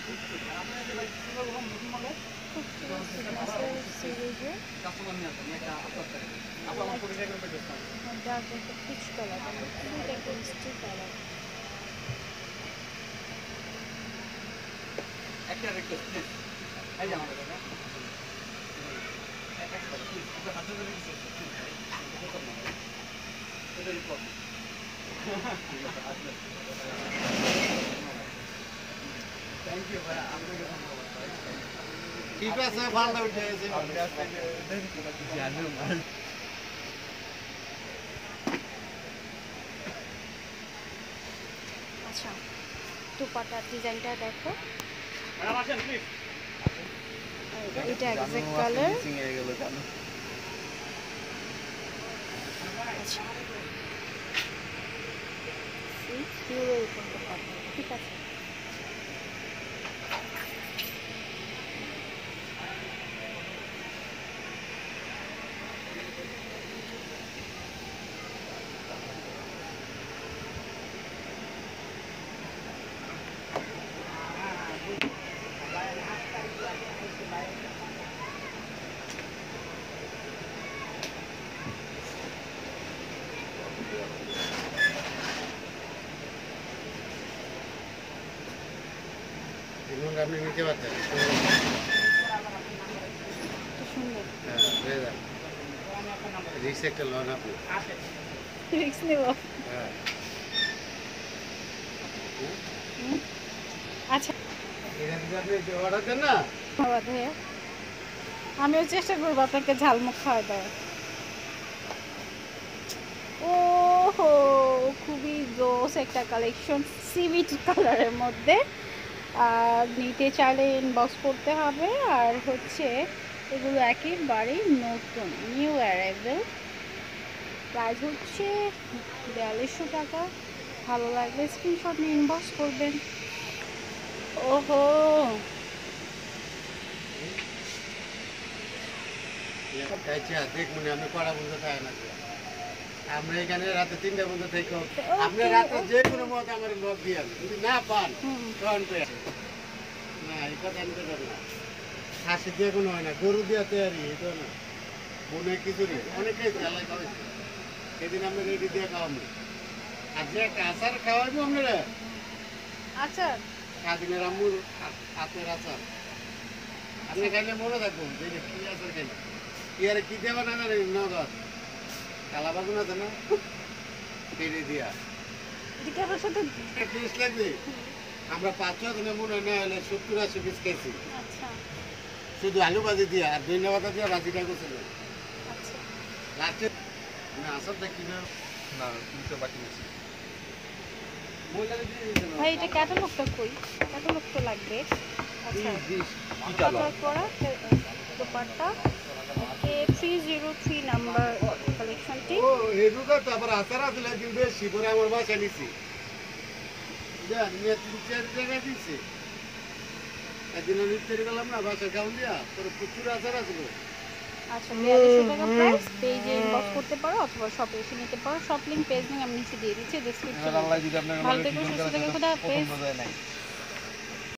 Peach colour একটা মিষ্টি colour. একটা রিকোয়েস্ট প্লিজ, এই যে আমাদের দাদা একটা প্লিজ আপনার হাতে ধরে কিছু এটা রিপোর্ট থ্যাংক ইউ ভাই, আপনাকে ধন্যবাদ। ঠিক আছে, ভালো উঠেছে। আচ্ছা, দুপাটার ডিজাইনটা দেখো, এটা এক্সাক্ট কালার। আচ্ছা, ঠিক আছে। আপনি নিতে পারতেন, রিক্স একটা লোন আপনি রিক্স নেব। আচ্ছা, অর্ডার দেন না, আমিও চেষ্টা করবো আপনাকে ঝালমুখ খাওয়া দেওয়া। ও হো, খুবই জোস একটা কালেকশন, সিভিট কালারের মধ্যে। আর নিতে চাইলে ইনবক্স করতে হবে। আর হচ্ছে এগুলো একেবারেই নতুন, নিউ অ্যারাইভেল। প্রাইস হচ্ছে 4200 টাকা। ভালো লাগলে স্ক্রিনশট নিয়ে ইনবক্স করবেন। ওহো, দেখ মনে আমি কড়া বন্ধু থাকে না, আমরা এখানে রাতে 3টা পর্যন্ত থেকে আপনি রাতে যে কোনো মত আমার লোক দিয়ে যদি না পান তখন না, এই কথা আমি তো না, খাসি দিয়ে কোনো হয় না, গরু দিয়ে তৈরি এটা না, মনে কিছু নেই, অনেকেই এলাকায় খাওয়াইছে, সেদিন আমি রেডি দিয়ে খাওয়াবো। আর যে আচার খাওয়াইবো আপনারা, আচার স্বাধীনের আমুল হাতের আচার, আপনি খাইলে মনে থাকবো যে কি আচার খাইলে কি আর কি দেবা না জানি নগদ কালা বাগুন আছে না, ফেলে দিয়া সাথে টেস্ট লাগবে। আমরা 5-6 দিনের মনে না হলে 70-80 পিস খাইছি, শুধু আলু ভাজি দিয়া আর দই পাতা দিয়া ভাজিটা করছিল লাস্টে। আচারটা কিনা না কিন্তু বাকি আছে ভাই, এটা ক্যাটালগটা কই? ক্যাটালগ তো লাগবে। আচ্ছা, করা দোপাট্টা, ওকে, 303 নাম্বার কালেকশনটি। ও এগুলো তো আবার আচার আছে কিন্তু বেশি করে আমার বাসায় নিছি, জান নিয়ে 3-4 টাকা দিছে। একদিন আমি তৈরি করলাম না বাসায় খাওয়ান দিয়া, তোর প্রচুর আচার আসলো। আচ্ছা, 4200 টাকা প্রাইস। পেজে ইনবক্স করতে পারো অথবা শপে এসে নিতে পারো। শপ লিংক, পেজ লিংক আমি নিচে দিয়ে দিচ্ছি ডেসক্রিপশনে। ভালো থেকো, সুস্থ থেকো, খুদা হাফেজ।